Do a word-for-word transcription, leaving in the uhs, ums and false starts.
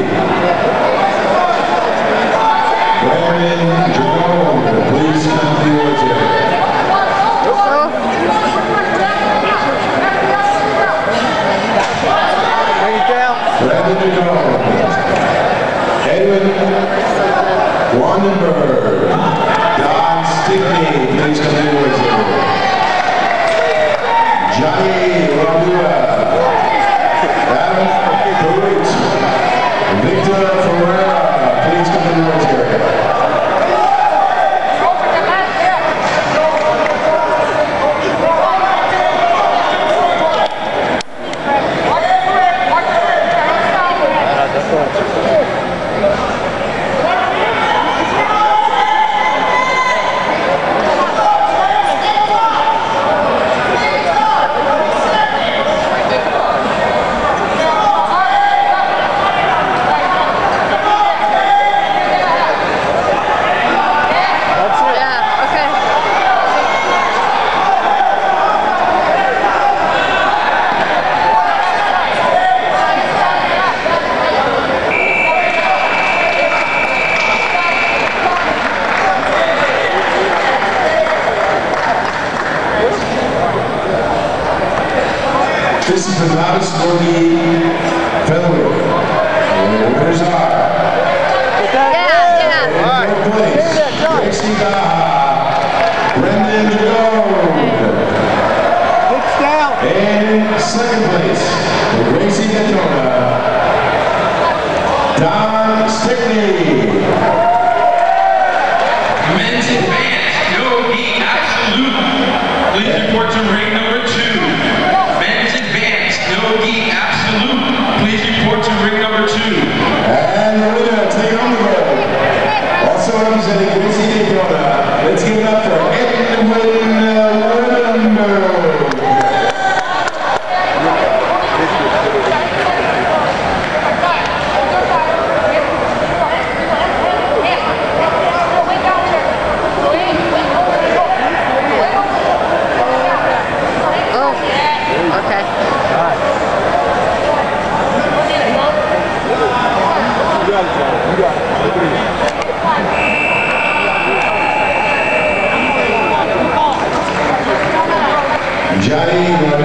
Brandon Jerome, please come to the order. Brandon Jerome. Edwin Wandenberg. Don Stickney, please come to the order. Johnny Radua. Adam Barut. Victor Ferreira, please come to the order. This is the novice Norgie featherweight. And the winners are. Yeah, yeah. In third place, Gracie Gaha, Brendan Jerome. And second place, Gracie Gatona, Don Stickney. Men's advanced, no gi absolute. Please report to ring number two. Men's advanced, no gi absolute. Please report to ring number two. And the winner, take on the road. Also representing Gracie Gatona. Let's give it up for Edwin Wandenberg. Johnny